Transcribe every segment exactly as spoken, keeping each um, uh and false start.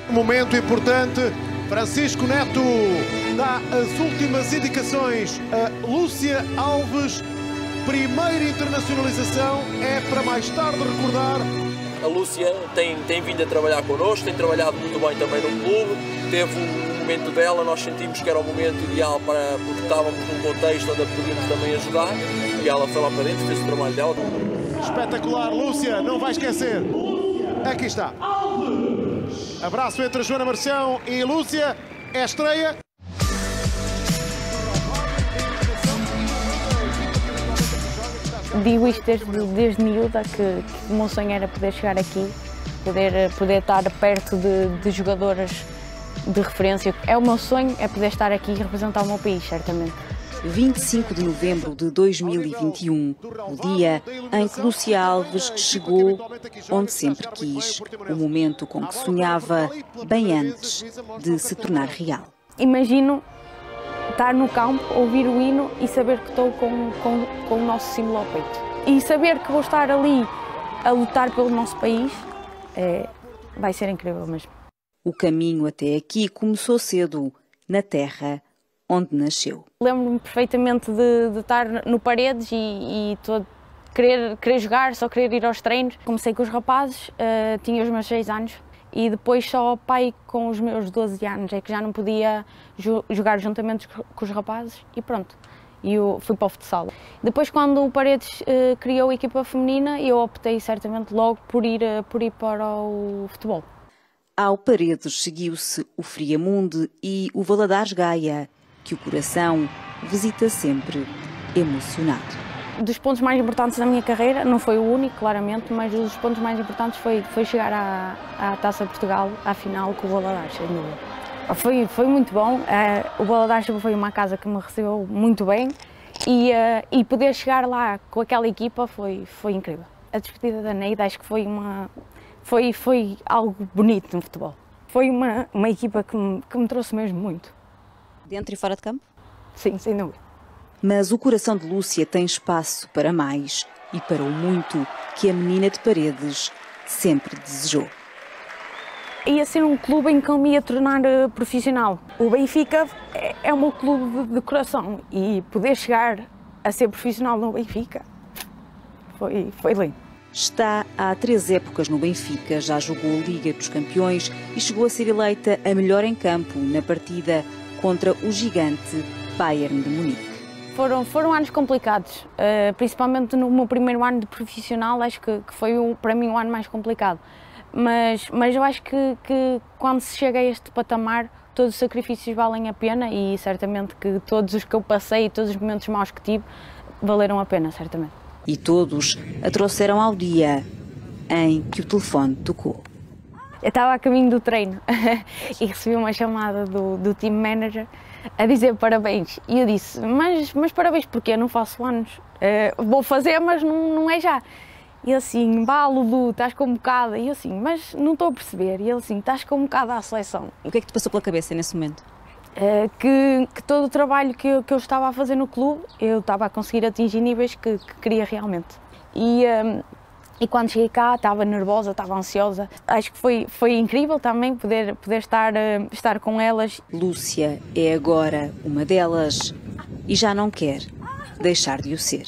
Momento importante, Francisco Neto dá as últimas indicações a Lúcia Alves. Primeira internacionalização é para mais tarde recordar. A Lúcia tem, tem vindo a trabalhar connosco, tem trabalhado muito bem também no clube. Teve um momento dela, nós sentimos que era o momento ideal para, porque estávamos num contexto onde a podíamos também ajudar. E ela foi lá para dentro, fez o trabalho dela. Espetacular, Lúcia, não vai esquecer. Aqui está. Abraço entre a Joana Marcião e Lúcia. É a estreia. Digo isto desde, desde miúda, que, que o meu sonho era poder chegar aqui, poder, poder estar perto de, de jogadoras de referência. É o meu sonho, é poder estar aqui e representar o meu país, certamente. vinte e cinco de novembro de dois mil e vinte e um, o dia em que Lúcia Alves chegou onde sempre quis, o momento com que sonhava bem antes de se tornar real. Imagino estar no campo, ouvir o hino e saber que estou com, com, com o nosso símbolo ao peito. E saber que vou estar ali a lutar pelo nosso país, é, vai ser incrível mesmo. O caminho até aqui começou cedo, na terra onde nasceu. Lembro-me perfeitamente de, de estar no Paredes e, e todo, querer, querer jogar, só querer ir aos treinos. Comecei com os rapazes, uh, tinha os meus seis anos e depois só o pai com os meus doze anos é que já não podia jo jogar juntamente com os rapazes e pronto. E eu fui para o futsal. Depois, quando o Paredes uh, criou a equipa feminina, eu optei certamente logo por ir, uh, por ir para o futebol. Ao Paredes seguiu-se o Friamunde e o Valadares Gaia, que o coração visita sempre emocionado. Dos pontos mais importantes da minha carreira, não foi o único, claramente, mas um dos pontos mais importantes foi, foi chegar à, à Taça de Portugal, à final, com o Valadares, sem dúvida. Foi, foi muito bom, uh, o Valadares foi uma casa que me recebeu muito bem e, uh, e poder chegar lá com aquela equipa foi, foi incrível. A despedida da Neida acho que foi, uma, foi, foi algo bonito no futebol. Foi uma, uma equipa que me, que me trouxe mesmo muito. Dentro e fora de campo? Sim, sem dúvida. Mas o coração de Lúcia tem espaço para mais e para o muito que a menina de Paredes sempre desejou. Ia ser um clube em que eu me ia tornar uh, profissional. O Benfica é, é o meu clube de, de coração e poder chegar a ser profissional no Benfica foi, foi lindo. Está há três épocas no Benfica, já jogou a Liga dos Campeões e chegou a ser eleita a melhor em campo na partida contra o gigante Bayern de Munique. Foram, foram anos complicados, uh, principalmente no meu primeiro ano de profissional, acho que, que foi o, para mim o ano mais complicado. Mas, mas eu acho que, que quando se chega a este patamar, todos os sacrifícios valem a pena e certamente que todos os que eu passei e todos os momentos maus que tive valeram a pena, certamente. E todos a trouxeram ao dia em que o telefone tocou. Eu estava a caminho do treino e recebi uma chamada do, do team manager a dizer parabéns. E eu disse, mas, mas parabéns porquê? Eu não faço anos. Uh, vou fazer, mas não, não é já. E ele assim, bah, Lulu, estás convocada. E eu assim, mas não estou a perceber. E ele assim, estás convocada à seleção. O que é que te passou pela cabeça nesse momento? Uh, que, que todo o trabalho que eu, que eu estava a fazer no clube, eu estava a conseguir atingir níveis que, que queria realmente. E, um, e quando cheguei cá, estava nervosa, estava ansiosa. Acho que foi, foi incrível também poder, poder estar, uh, estar com elas. Lúcia é agora uma delas e já não quer deixar de o ser.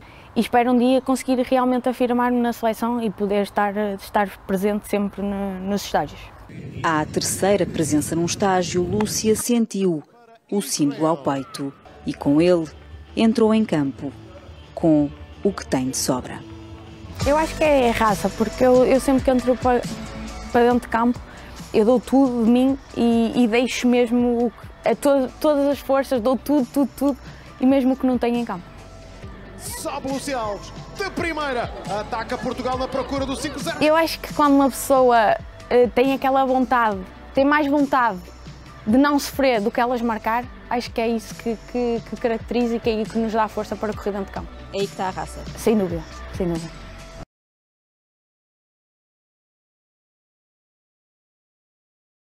E espero um dia conseguir realmente afirmar-me na seleção e poder estar, estar presente sempre no, nos estágios. À terceira presença num estágio, Lúcia sentiu o símbolo ao peito e com ele entrou em campo com o que tem de sobra. Eu acho que é raça, porque eu, eu sempre que entro para, para dentro de campo, eu dou tudo de mim e, e deixo mesmo a to, todas as forças, dou tudo, tudo, tudo, e mesmo o que não tenho em campo. Sobe Lúcia Alves, de primeira, ataca Portugal na procura do cinco zero. Eu acho que quando uma pessoa uh, tem aquela vontade, tem mais vontade de não sofrer do que elas marcar, acho que é isso que, que, que caracteriza e que é isso que nos dá força para correr dentro de campo. É aí que está a raça? Sem dúvida, sem dúvida.